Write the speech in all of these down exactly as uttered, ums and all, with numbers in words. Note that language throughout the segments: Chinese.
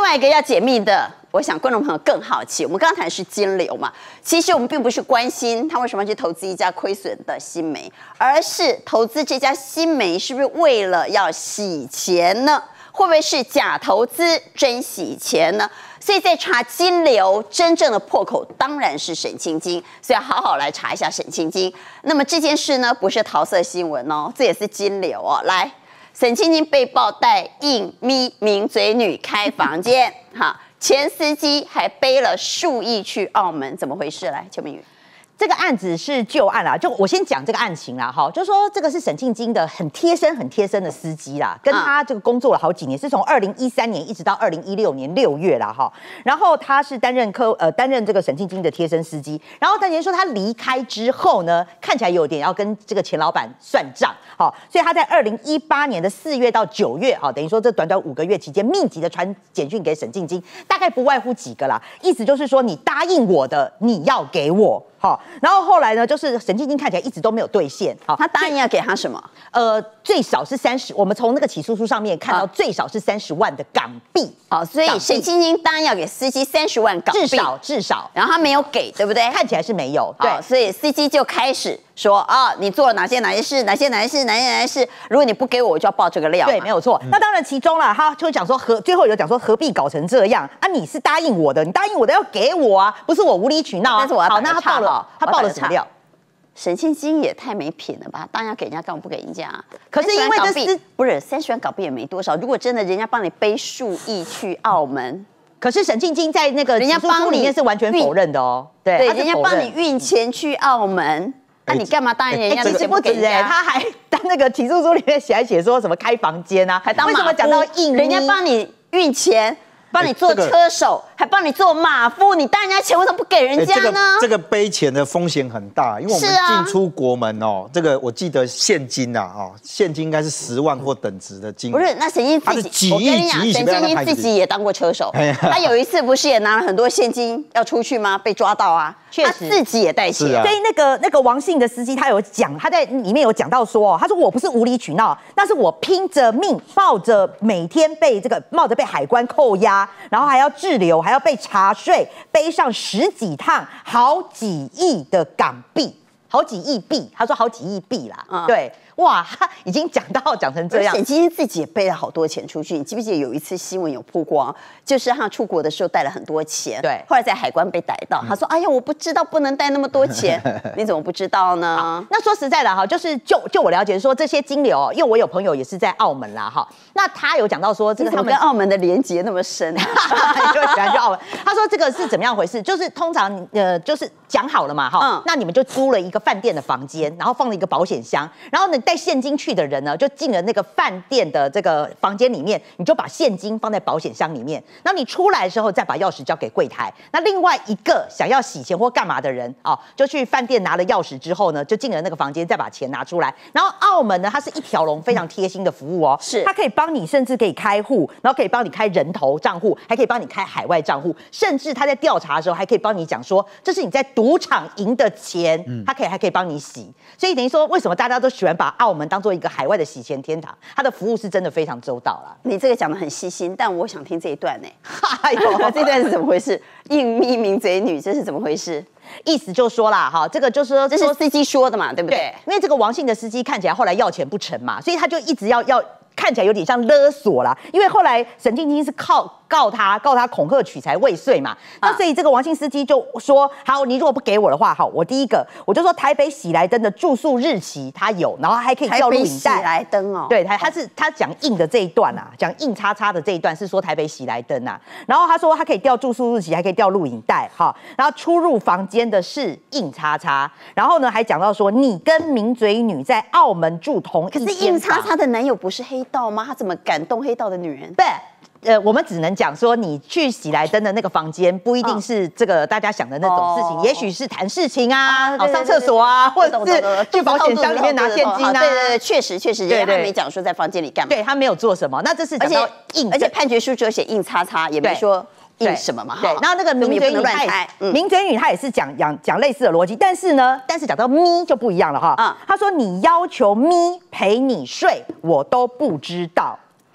外一个要解密的，我想观众朋友更好奇。我们刚刚谈的是金流嘛，其实我们并不是关心他为什么要去投资一家亏损的新媒，而是投资这家新媒是不是为了要洗钱呢？会不会是假投资真洗钱呢？所以在查金流真正的破口当然是沈清金，所以要好好来查一下沈清金。那么这件事呢，不是桃色新闻哦，这也是金流哦。来，沈清金被曝带应咪名嘴女开房间，哈，前司机还背了数亿去澳门，怎么回事？来，邱明宇。 这个案子是旧案啦，就我先讲这个案情啦，哈，就是说这个是沈庆金的很贴身、很贴身的司机啦，跟他这个工作了好几年，是从二零一三年一直到二零一六年六月啦，哈，然后他是担任科呃担任这个沈庆金的贴身司机，然后等于说他离开之后呢，看起来有点要跟这个钱老板算账，好，所以他在二零一八年的四月到九月，好，等于说这短短五个月期间，密集的传简讯给沈庆金，大概不外乎几个啦，意思就是说你答应我的，你要给我。好，然后后来呢，就是沈庆金看起来一直都没有兑现。好， 他答应要给他什么？ 呃，最少是三十，我们从那个起诉书上面看到最少是三十万的港币。 好，所以沈庆金答应要给司机三十万港币， 至少至少， 然后他没有给，对不对？ 看起来是没有。对， 所以司机就开始说啊，你做了哪些哪些事，哪些哪些事，哪些哪些事，如果你不给我，我就要爆这个料。 对，没有错。嗯、那当然，其中了，他就讲说何最后有讲说何必搞成这样啊？你是答应我的，你答应我的要给我啊，不是我无理取闹啊。 但是我要好，那他报了，他报了什么料？ 沈庆金也太没品了吧！当然要给人家，干嘛不给人家、啊？ 可是因为这是不是三十万港币也没多少。如果真的人家帮你背数亿去澳门， 可是沈庆金在那个人家帮里面是完全否认的哦。对， 对，人家帮你运钱去澳门，那、啊、你干嘛答应人家？ 其实不止哎，他还当那个起诉书里面写还写说什么开房间啊， 还当为什么讲到印？ 人家帮你运钱。帮你做车手，欸这个、还帮你做马夫，你当人家钱为什么不给人家呢？欸、 这个这个背钱的风险很大，因为我们进出国门哦，啊、这个我记得现金啊，哦，现金应该是十万或等值的金。 不是，那沈庆自己， 几亿几亿， 沈庆金自己也当过车手，他有一次不是也拿了很多现金要出去吗？被抓到啊，确实自己也带钱。 啊、所以那个那个王姓的司机他有讲，他在里面有讲到说，他说我不是无理取闹，那是我拼着命，冒着每天被这个冒着被海关扣押。然后还要滞留，还要被查税，背上十几趟好几亿的港币，好几亿币。他说好几亿币啦，嗯、对，哇，他已经讲到讲成这样。 沈庆金自己也背了好多钱出去，你记不记得有一次新闻有曝光，就是他出国的时候带了很多钱， 对， 后来在海关被逮到，嗯、他说：“哎呀，我不知道不能带那么多钱，你怎么不知道呢？” 那说实在的哈，就是就就我了解说这些金流，因为我有朋友也是在澳门啦哈，那他有讲到说这个他们跟澳门的连结那么深， 就喜欢去澳门。他说这个是怎么样回事？就是通常呃就是讲好了嘛哈，嗯、那你们就租了一个饭店的房间，然后放了一个保险箱，然后呢带现金去的人呢就进了那个饭店的这个房间里面，你就把现金放在保险箱里面，那你出来的时候再把钥匙交给柜台。那另外一个想要洗钱或干嘛的人哦，就去饭店拿了钥匙之后呢，就进了那个房间，再把钱拿出来。然后澳门呢，它是一条龙非常贴心的服务哦， 是它可以帮你，甚至可以开户，然后可以帮你开人头账户，还可以帮你开海外账户，甚至他在调查的时候还可以帮你讲说，这是你在赌场赢的钱，他可以还可以帮你洗。所以等于说，为什么大家都喜欢把澳门当做一个海外的洗钱天堂？它的服务是真的非常周到啦。 你这个讲得很细心，但我想听这一段呢、欸。哎呦，这段是怎么回事？应咪名嘴女，这是怎么回事？ 意思就说啦，哈，这个就是说， 这是司机说的嘛，对不对？ 对，因为这个王姓的司机看起来后来要钱不成嘛，所以他就一直要要。看起来有点像勒索啦，因为后来沈庆金是靠告他告他恐吓取财未遂嘛，那所以这个王姓司机就说：好，你如果不给我的话，好，我第一个我就说台北喜来登的住宿日期他有，然后还可以调录影带。 喜来登哦， 对，他他是他讲硬的这一段啊，讲硬叉叉的这一段是说台北喜来登啊，然后他说他可以调住宿日期，还可以调录影带，哈，然后出入房间的是硬叉叉，然后呢还讲到说你跟名嘴女在澳门住同一间房， 可是硬叉叉的男友不是黑道吗？他怎么感动黑道的女人？ 对。呃，我们只能讲说，你去喜来登的那个房间，不一定是这个大家想的那种事情，哦、也许是谈事情啊，哦、上厕所啊，或者是去保险箱里面拿现金啊。 对对对，确实确实，人家没讲说在房间里干嘛。 对他没有做什么，那这是讲到硬， 而且判决书只有写硬叉叉，也没说硬什么嘛。 对，然后那个名嘴女她也，嗯、名嘴女她也是讲讲讲类似的逻辑，但是呢，但是讲到咪就不一样了哈。嗯，她说你要求咪陪你睡，我都不知道。对。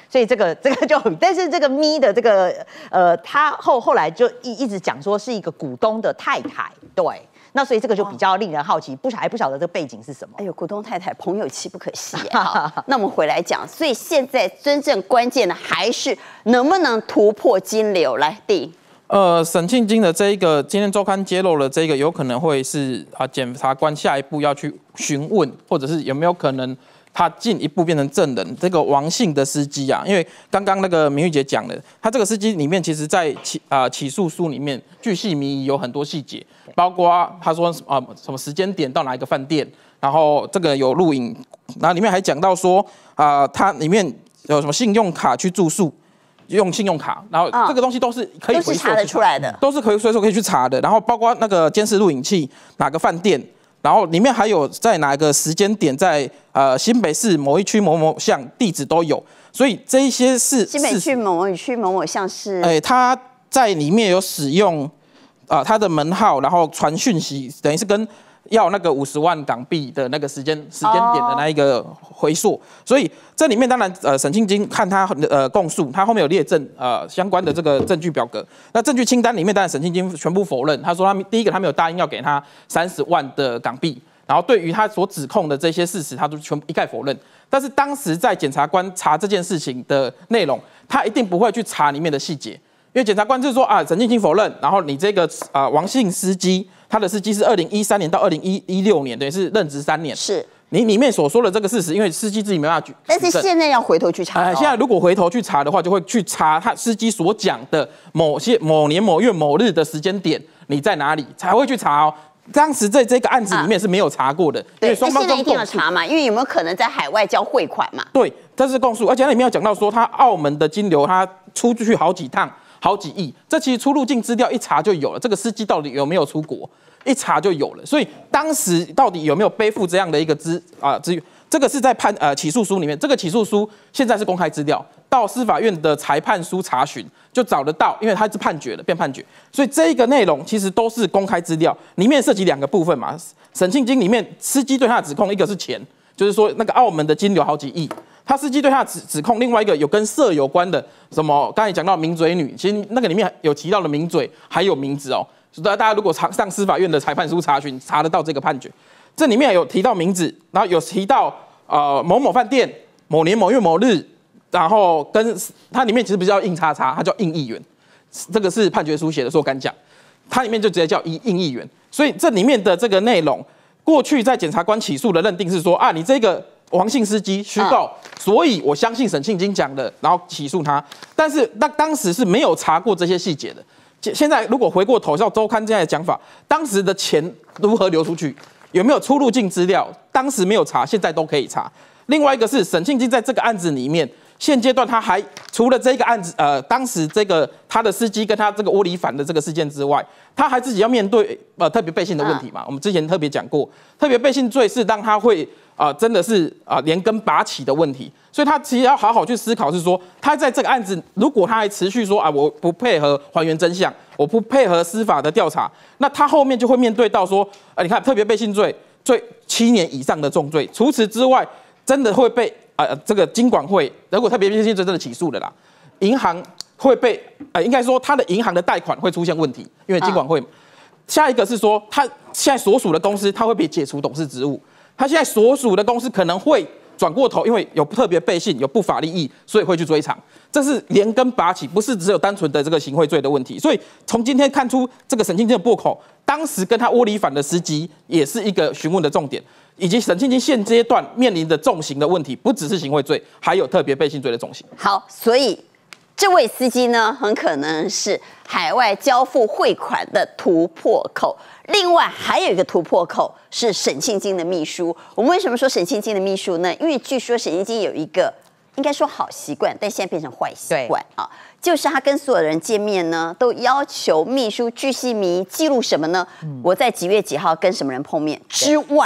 所以这个这个就，但是这个咪的这个呃，他后后来就一一直讲说是一个股东的太太，对。那所以这个就比较令人好奇，不晓还不晓得这个背景是什么。 哎呦，股东太太朋友妻不可欺耶。好，那我们回来讲，所以现在真正关键的还是能不能突破金流。来，第呃，沈庆金的这一个今天周刊揭露了这个，有可能会是啊，检察官下一步要去询问，或者是有没有可能他进一步变成证人。这个王姓的司机啊，因为刚刚那个明玉姐讲了，他这个司机里面其实在起啊、呃、起诉书里面巨细靡遗，有很多细节。包括他说啊、呃、什么时间点到哪一个饭店，然后这个有录影，然后里面还讲到说啊、呃，他里面有什么信用卡去住宿，用信用卡，然后这个东西都是可以回溯查得出来的， 都是可以随手可以去查的。然后包括那个监视录影器哪个饭店，然后里面还有在哪一个时间点在呃新北市某一区某某巷地址都有，所以这一些是新北区某某区某某巷是， 哎、欸，他在里面有使用。啊、呃，他的门号，然后传讯息，等于是跟要那个五十万港币的那个时间时间点的那一个回溯， oh. 所以这里面当然呃，沈庆金看他呃供述，他后面有列证呃相关的这个证据表格，那证据清单里面当然沈庆金全部否认，他说他第一个他没有答应要给他三十万的港币，然后对于他所指控的这些事实，他都全部一概否认。但是当时在检察官查这件事情的内容，他一定不会去查里面的细节。因为检察官就是说啊，沈庆金否认，然后你这个啊、呃、王姓司机，他的司机是二零一三年到二零一六年，等于是任职三年。 是你里面所说的这个事实，因为司机自己没办法举， 但是现在要回头去查、哦。 呃，现在如果回头去查的话，就会去查他司机所讲的某些某年某月某日的时间点，你在哪里才会去查哦。当时在这个案子里面是没有查过的，啊、 对， 因为双方都现在一定要查嘛，因为有没有可能在海外交汇款嘛？ 对，这是供述，而且它里面有讲到说，他澳门的金流他出去好几趟。好几亿，这其实出入境资料一查就有了。这个司机到底有没有出国，一查就有了。所以当时到底有没有背负这样的一个资啊资源，这个是在判呃起诉书里面。这个起诉书现在是公开资料，到司法院的裁判书查询就找得到，因为它是判决的，变判决。所以这一个内容其实都是公开资料，里面涉及两个部分嘛。沈庆金里面司机对他的指控，一个是钱，就是说那个澳门的金流好几亿。他司机对他指指控，另外一个有跟色有关的，什么刚才讲到名嘴女，其实那个里面有提到的名嘴还有名字哦。大家如果查上司法院的裁判书查询，查得到这个判决。这里面有提到名字，然后有提到呃某某饭店某年某月某日，然后跟它里面其实不叫印叉叉，它叫印议员，这个是判决书写的，说我敢讲，它里面就直接叫印印议员。所以这里面的这个内容，过去在检察官起诉的认定是说啊，你这个。王姓司机虚构，所以我相信沈庆金讲的，然后起诉他。但是那当时是没有查过这些细节的。现在如果回过头，照周刊这样的讲法，当时的钱如何流出去，有没有出入境资料，当时没有查，现在都可以查。另外一个是沈庆金在这个案子里面，现阶段他还除了这个案子，呃，当时这个他的司机跟他这个窝里反的这个事件之外，他还自己要面对呃特别背信的问题嘛。我们之前特别讲过，特别背信罪是让他会。啊、呃，真的是啊、呃，连根拔起的问题，所以他其实要好好去思考，是说他在这个案子，如果他还持续说啊，我不配合还原真相，我不配合司法的调查，那他后面就会面对到说，啊，你看特别背信罪，罪七年以上的重罪，除此之外，真的会被啊、呃、这个金管会，如果特别背信罪真的起诉了啦，银行会被呃，应该说他的银行的贷款会出现问题，因为金管会。嗯、下一个是说，他现在所属的公司，他会被解除董事职务。他现在所属的公司可能会转过头，因为有特别背信，有不法利益，所以会去追偿。这是连根拔起，不是只有单纯的这个行贿罪的问题。所以从今天看出这个沈庆金的破口，当时跟他窝里反的司机也是一个询问的重点，以及沈庆金现阶段面临的重刑的问题，不只是行贿罪，还有特别背信罪的重刑。 好，所以这位司机呢，很可能是海外交付汇款的突破口。另外还有一个突破口是沈庆金的秘书。我们为什么说沈庆金的秘书呢？因为据说沈庆金有一个应该说好习惯，但现在变成坏习惯啊，就是他跟所有人见面呢，都要求秘书巨细靡记录什么呢？嗯、我在几月几号跟什么人碰面之外，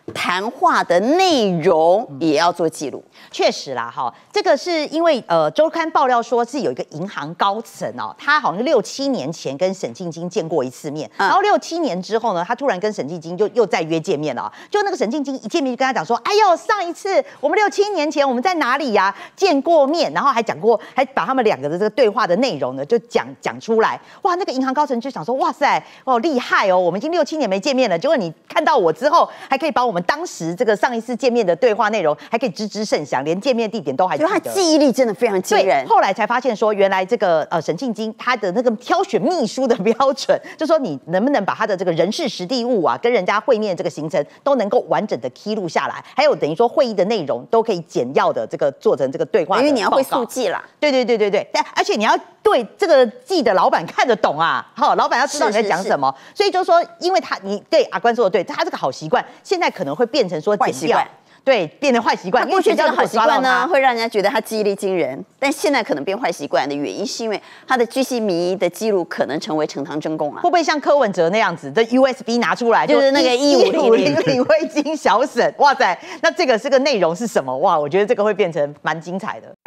谈话的内容也要做记录。 确实啦，哈，这个是因为呃，周刊爆料说是有一个银行高层哦，他好像六七年前跟沈庆京见过一次面， 嗯、 然后六七年之后呢，他突然跟沈庆京就又再约见面了、哦。就那个沈庆京一见面就跟他讲说，哎呦，上一次我们六七年前我们在哪里呀、啊、见过面，然后还讲过，还把他们两个的这个对话的内容呢就讲讲出来。哇，那个银行高层就想说，哇塞，哦厉害哦，我们已经六七年没见面了，结果你看到我之后，还可以把我们当时这个上一次见面的对话内容还可以知之甚详。连见面地点都还记得， 他记忆力真的非常惊人。 后来才发现说，原来这个呃沈庆京他的那个挑选秘书的标准，就说你能不能把他的这个人事实地物啊，跟人家会面这个行程都能够完整的记录下来，还有等于说会议的内容都可以简要的这个做成这个对话的报告， 因为你要会速记啦。 对对对对对，但而且你要对这个记的老板看得懂啊，好，老板要知道你在讲什么，是是是，所以就说，因为他你对阿关说的对，他这个好习惯现在可能会变成说坏习惯。 对，变成坏习惯。 过去这个好习惯呢，会让人家觉得他记忆力惊人，但现在可能变坏习惯的原因，是因为他的居心民意的记录可能成为呈堂证供啊。 会不会像柯文哲那样子，这 U S B 拿出来， 就是那个一五零零领会金小沈？哇塞，那这个这个内容是什么？哇，我觉得这个会变成蛮精彩的。